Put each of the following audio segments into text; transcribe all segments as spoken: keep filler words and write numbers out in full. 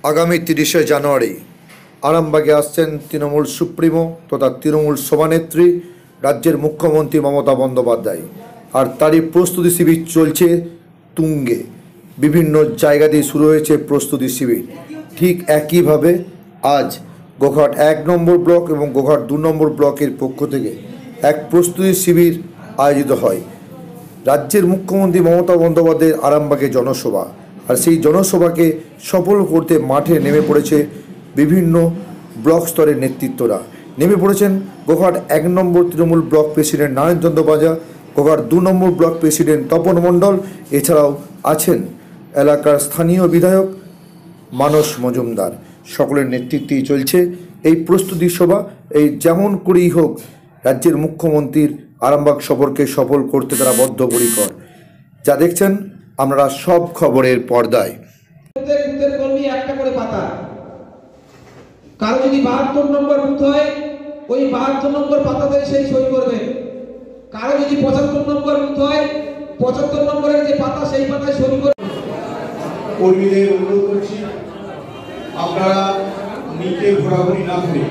আগামী তিরিশে জানুয়ারি আরামবাগে আসছেন তৃণমূল সুপ্রিমো তথা তৃণমূল সভানেত্রী রাজ্যের মুখ্যমন্ত্রী মমতা বন্দ্যোপাধ্যায়। আর তারই প্রস্তুতি শিবির চলছে তুঙ্গে। বিভিন্ন জায়গা দিয়ে শুরু হয়েছে প্রস্তুতি শিবির। ঠিক একইভাবে আজ গোঘাট এক নম্বর ব্লক এবং গোঘাট দু নম্বর ব্লকের পক্ষ থেকে এক প্রস্তুতি শিবির আয়োজিত হয়। রাজ্যের মুখ্যমন্ত্রী মমতা বন্দ্যোপাধ্যায়ের আরামবাগে জনসভা, আর সেই জনসভাকে সফল করতে মাঠে নেমে পড়েছে বিভিন্ন ব্লক স্তরের নেতৃত্বরা। নেমে পড়েছেন গোঘাট এক নম্বর তৃণমূল ব্লক প্রেসিডেন্ট নারায়ণ চন্দ্র পাঁজা, গোঘাট দু নম্বর ব্লক প্রেসিডেন্ট তপন মণ্ডল, এছাড়াও আছেন এলাকার স্থানীয় বিধায়ক মানস মজুমদার। সকলের নেতৃত্বেই চলছে এই প্রস্তুতি সভা। এই যেমন করেই হোক রাজ্যের মুখ্যমন্ত্রীর আরামবাগ সফরকে সফল করতে তারা বদ্ধপরিকর। যা দেখছেন আমরা সব খবরের পর্দায়। একটা করে পাতা, কারো যদি বাহাত্তর নম্বর বুথ হয় ওই বাহাত্তর নম্বর পাতাতে সেই সই করবে। কারো যদি পঁচাত্তর নম্বর বুথ হয় পঁচাত্তর নম্বরের যে পাতা সেই পাতায় সই করবে। কর্মীদের অনুরোধ করছি আপনারা নিচে ঘোরাঘুরি না করে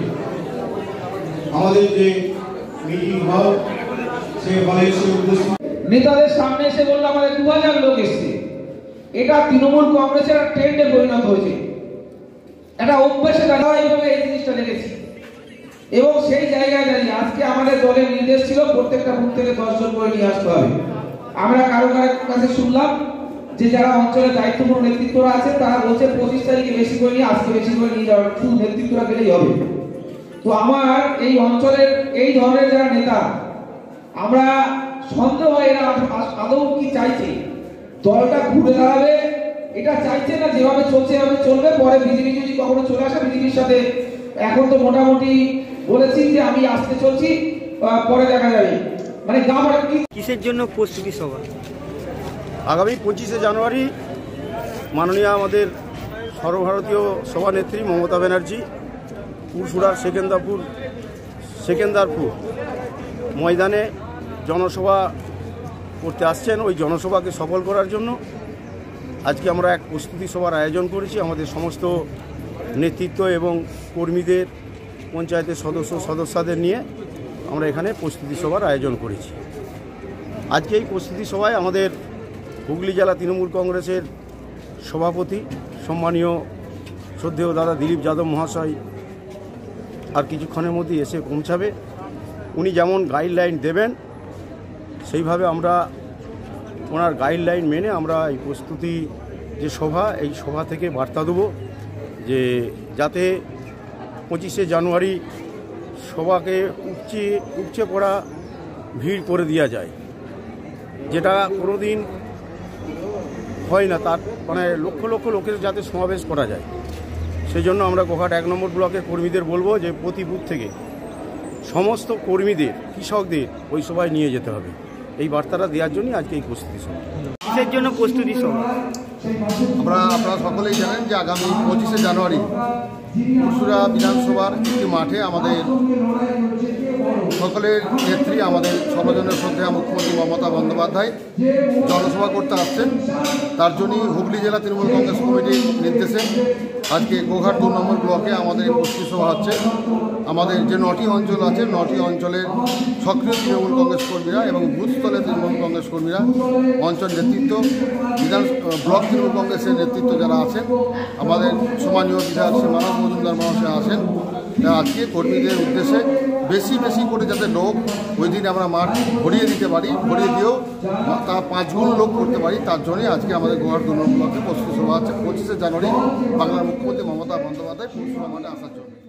আমাদের যে মিটিং হল সে হলে এসে উপস্থিত। নেতাদের সামনে এসে বললো আমাদের দু হাজার লোক এসছে। এটা তৃণমূল কংগ্রেসের ট্রেন্ডে পরিণত হয়েছে, একটা অভ্যাসে দাঁড়া এইভাবে এই জিনিসটা দেখেছি। এবং সেই জায়গায় দাঁড়িয়ে আজকে আমাদের দলের নির্দেশ ছিল প্রত্যেকটা বুথ থেকে দশজন করে নিয়ে আসতে হবে। আমরা কারো কারো কাছে শুনলাম যে যারা অঞ্চলের দায়িত্বপূর্ণ নেতৃত্বরা আছে তারা বলছে পঁচিশ তারিখে বেশি করে নিয়ে আজকে বেশি করে নিয়ে যাওয়ার শুধু নেতৃত্বরা গেলেই হবে। তো আমার এই অঞ্চলের এই ধরনের যারা নেতা, আমরা সন্দেহ হয় এরা আদৌ কি চাইছে, দলটা ঘুরে দাঁড়াবে এটা চাইছে না, যেভাবে চলছে এভাবে চলবে। পরে বিজেপি যদি কখনো চলে আসে বিজেপির সাথে এখন তো মোটামুটি বলেছি যে আমি আসতে চলছি, পরে দেখা যাবে। মানে কিসের জন্য প্রস্তুতি সভা? আগামী পঁচিশে জানুয়ারি মাননীয় আমাদের সর্বভারতীয় সভানেত্রী মমতা ব্যানার্জি পুরসুরার সেকেন্দারপুর সেকেন্দারপুর ময়দানে জনসভা করতে আসছেন। ওই জনসভাকে সফল করার জন্য আজকে আমরা এক প্রস্তুতি সভার আয়োজন করেছি। আমাদের সমস্ত নেতৃত্ব এবং কর্মীদের, পঞ্চায়েতের সদস্য সদস্যদের নিয়ে আমরা এখানে প্রস্তুতি সভার আয়োজন করেছি। আজকে এই প্রস্তুতি সভায় আমাদের হুগলি জেলা তৃণমূল কংগ্রেসের সভাপতি সম্মানীয় শ্রদ্ধেয় দাদা দিলীপ যাদব মহাশয় আর কিছুক্ষণের মধ্যে এসে পৌঁছাবে। উনি যেমন গাইডলাইন দেবেন সেইভাবে আমরা ওনার গাইডলাইন মেনে আমরা এই প্রস্তুতি যে সভা, এই সভা থেকে বার্তা দেব যে যাতে পঁচিশে জানুয়ারি সভাকে উপচে উপচে পড়া ভিড় করে দেওয়া যায়, যেটা কোনো দিন হয় না। তার মানে লক্ষ লক্ষ লোকের যাতে সমাবেশ করা যায়, সেই জন্য আমরা গোঘাট এক নম্বর ব্লকের কর্মীদের বলবো যে প্রতি বুথ থেকে সমস্ত কর্মীদের, কৃষকদের ওই সভায় নিয়ে যেতে হবে। এই বার্তাটা দেওয়ার জন্যই আজকে এই প্রস্তুতি সভা। কিসের জন্য প্রস্তুতি সভা? আমরা আপনারা সকলেই জানেন যে আগামী পঁচিশে জানুয়ারি পুরসুরা বিধানসভার একটি মাঠে আমাদের সকলের নেত্রী, আমাদের সর্বজনের শ্রদ্ধেয় মুখ্যমন্ত্রী মমতা বন্দ্যোপাধ্যায় জনসভা করতে আসছেন। তার জন্যই হুগলি জেলা তৃণমূল কংগ্রেস কমিটির নির্দেশে আজকে গোঘাট দু নম্বর ব্লকে আমাদের এই প্রস্তুতি সভা হচ্ছে। আমাদের যে নটি অঞ্চল আছে, নটি অঞ্চলের সক্রিয় তৃণমূল কংগ্রেস কর্মীরা এবং বুথ স্তরে তৃণমূল কংগ্রেস কর্মীরা, অঞ্চল নেতৃত্ব, বিধান ব্লক তৃণমূল কংগ্রেসের নেতৃত্ব যারা আছেন, আমাদের সম্মানীয় বিধায়ক শ্রী মানস মজুমদার মহাশয় আছেন। আজকে কর্মীদের উদ্দেশ্যে বেশি বেশি করে যাতে লোক ওই দিন আমরা মাঠ ভরিয়ে দিতে পারি, ভরিয়ে দিয়েও তা পাঁচগুণ লোক করতে পারি, তার জন্যই আজকে আমাদের গোঘাট দু নম্বর ব্লকে প্রস্তুতি সভা আছে পঁচিশে জানুয়ারি বাংলার মুখ্যমন্ত্রী মমতা বন্দ্যোপাধ্যায় পুরসভা মাঠে আসার জন্য।